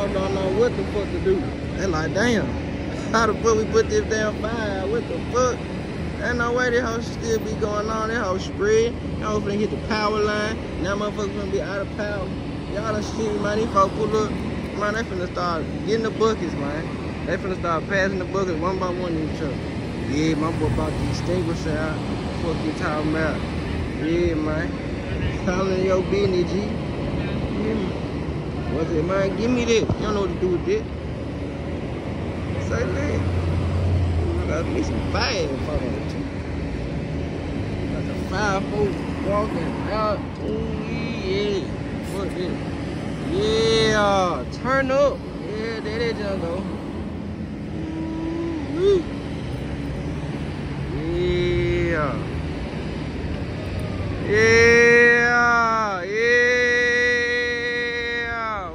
motherfuckers don't know what the fuck to do. They like, damn, how the fuck we put this damn fire? What the fuck? Ain't no way this hoe still be going on. That hoe spread. That hoe finna hit the power line. Now motherfuckers finna be out of power. Y'all done seen, man, these folks pull up. Man, they finna start getting the buckets, man. They finna start passing the buckets one by one to each other. Yeah, my boy about to extinguish out. Fuck you talking about. Yeah, man. Calling your business, G. Yeah, man. What's it, man? Give me that. You don't know what to do with that. Say that. I got me some fire for that, too. Got the 5 folks walking out. Ooh, yeah. Fuck this. Yeah. Turn up. Yeah, there they just go. Ooh. Yeah. Yeah. Yeah.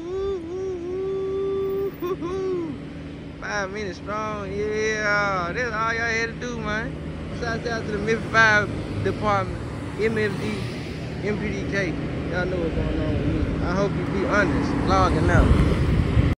Woo. 5 minutes strong. Yeah. That's all y'all had to do, man. Shouts out to the Memphis 5 department. MFD, MPDK. Y'all know what's going on with me. I hope you be honest. Logging out.